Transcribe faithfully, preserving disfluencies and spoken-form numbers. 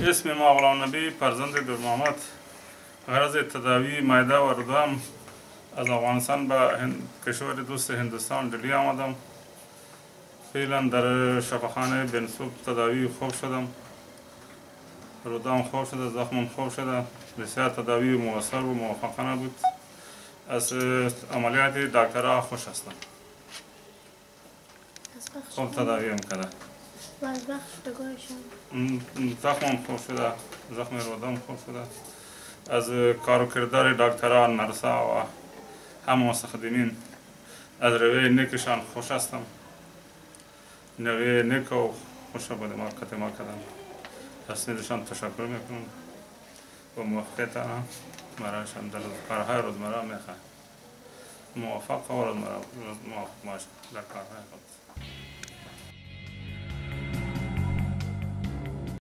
اسم ما غلام نبی، فرزند دورمحمد. غرض تداوی معده و رودم از افغانستان به کشور دوست هندوستان دلی آمدم. فعلا در شفاخانه بنسوب تداوی خوب شدم. رودم خوب شده، زخمم خوب شده. بسیار تداوی موثر و موفقانه بود. از عملیات دکترها خوش هستم. خوب تداوی میکرده. زخمم خوب شده، زخم رودم خوب شده. از کار و کردار دکترها، نرسا و همه مستخدمین از روی نیکشان خوش هستم. روی نیک و خوش بوده ما کتما کردم. از نیدشان تشکر میکنم و موفقیت مرایشان در کارهای روزمره میخواه. موفق و روزمره موفق باش در کارهای خود.